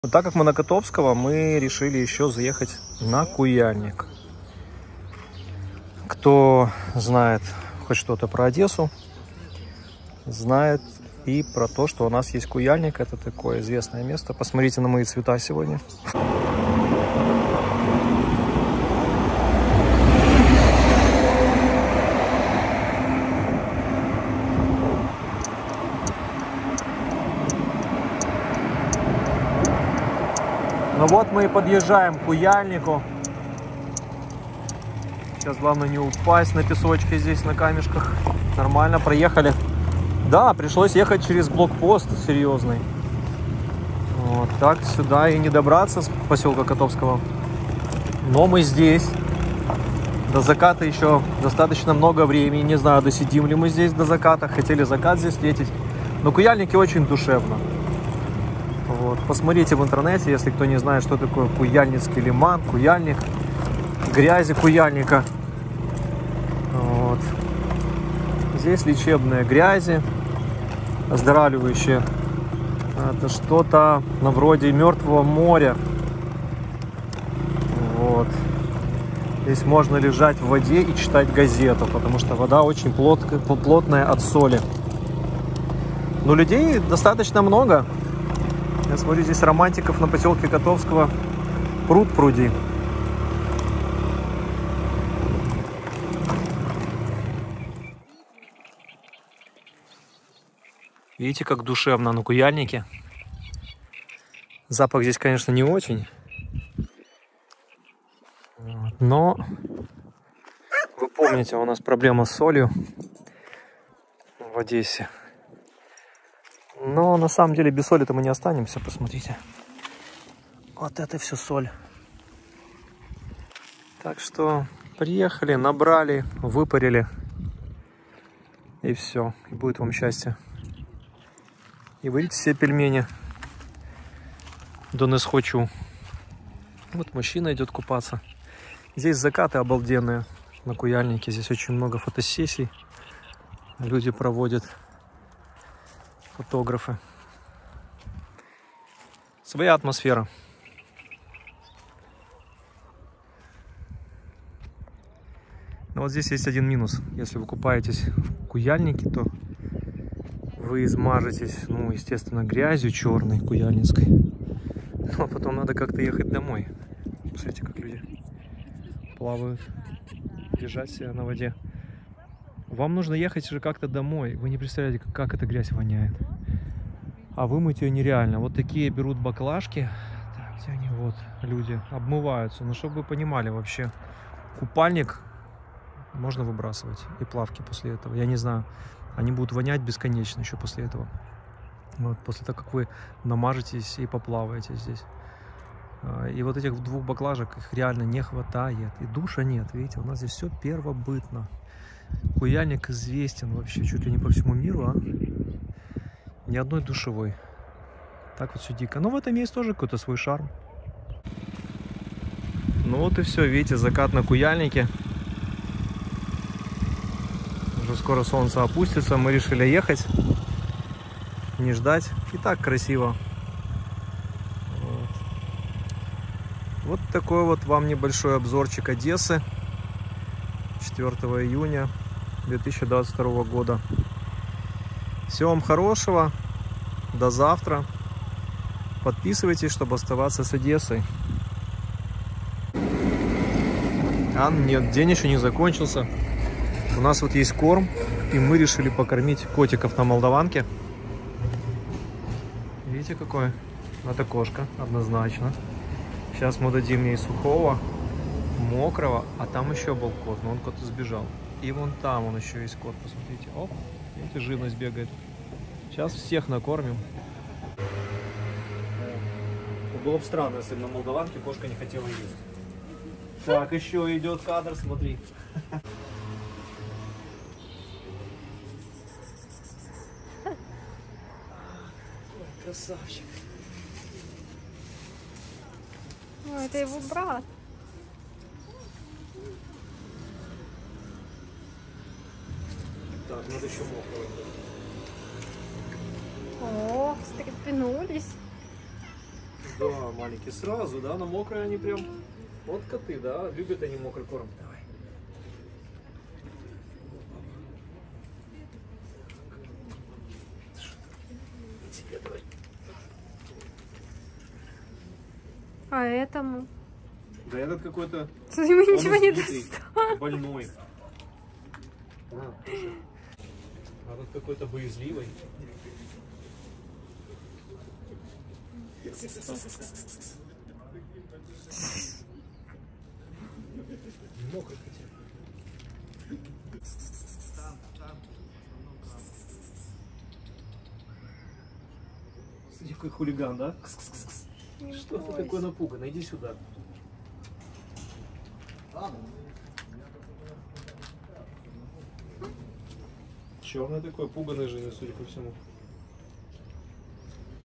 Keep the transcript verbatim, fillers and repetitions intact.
Так как мы на Котовского, мы решили еще заехать на Куяльник. Кто знает хоть что-то про Одессу, знает и про то, что у нас есть Куяльник. Это такое известное место. Посмотрите на мои цвета сегодня. Ну вот мы и подъезжаем к Куяльнику. Сейчас главное не упасть на песочке здесь, на камешках. Нормально, проехали. Да, пришлось ехать через блокпост серьезный. Вот так сюда и не добраться с поселка Котовского. Но мы здесь. До заката еще достаточно много времени. Не знаю, досидим ли мы здесь до заката. Хотели закат здесь встретить. Но Куяльники очень душевно. Вот. Посмотрите в интернете, если кто не знает, что такое Куяльницкий лиман, Куяльник, грязи Куяльника. Вот. Здесь лечебные грязи, оздоравливающие. Это что-то на вроде Мертвого моря. Вот. Здесь можно лежать в воде и читать газету, потому что вода очень плот, плотная от соли. Но людей достаточно много. Я смотрю, здесь романтиков на поселке Котовского пруд пруди. Видите, как душевно на Куяльнике. Запах здесь, конечно, не очень. Но вы помните, у нас проблема с солью в Одессе. Но на самом деле без соли-то мы не останемся, посмотрите. Вот это все соль. Так что приехали, набрали, выпарили. И все. И будет вам счастье. И варите себе пельмени. Донес хочу. Вот мужчина идет купаться. Здесь закаты обалденные на Куяльнике. Здесь очень много фотосессий. Люди проводят. Фотографы. Своя атмосфера. Но вот здесь есть один минус. Если вы купаетесь в Куяльнике, то вы измажетесь, ну, естественно, грязью черной куяльницкой. Ну, а потом надо как-то ехать домой. Посмотрите, как люди плавают, лежат себе на воде. Вам нужно ехать же как-то домой. Вы не представляете, как эта грязь воняет. А вымыть ее нереально. Вот такие берут баклажки. Так, где они? Вот, люди обмываются. Ну, чтобы вы понимали вообще, купальник можно выбрасывать. И плавки после этого. Я не знаю, они будут вонять бесконечно еще после этого. Вот, после того, как вы намажетесь и поплаваете здесь. И вот этих двух баклажек, их реально не хватает. И душа нет. Видите, у нас здесь все первобытно. Куяльник известен вообще чуть ли не по всему миру, а ни одной душевой. Так вот все дико. Но в этом есть тоже какой-то свой шарм. Ну вот и все, видите, закат на Куяльнике. Уже скоро солнце опустится, мы решили ехать, не ждать. И так красиво. Вот, вот такой вот вам небольшой обзорчик Одессы. четвёртого июня две тысячи двадцать второго года. Всего вам хорошего. До завтра. Подписывайтесь, чтобы оставаться с Одессой. А нет, день еще не закончился. У нас вот есть корм, и мы решили покормить котиков на Молдаванке. Видите, какое? Это кошка, однозначно. Сейчас мы дадим ей сухого, мокрого, а там еще был кот, но он куда-то сбежал. И вон там он еще есть кот, посмотрите. Оп, видите, живность бегает. Сейчас всех накормим. Было бы странно, если бы на Молдаванке кошка не хотела есть. Так, еще идет кадр, смотри. Красавчик. Ой, это его брат. Так, надо еще мокрого. О, встрепенулись. Да, маленькие сразу, да, но мокрые они прям. Вот коты, да, любят они мокрый корм. Давай. Тебе давай. А этому? Да этот какой-то Ему он ничего не избитый, достал. больной. А, слушай. А тут какой-то боязливый. Мокрый хотя. Смотри, какой хулиган, да? Не Что ты бойся. такой напуган? Иди сюда. Черный такой, пуганый же, судя по всему.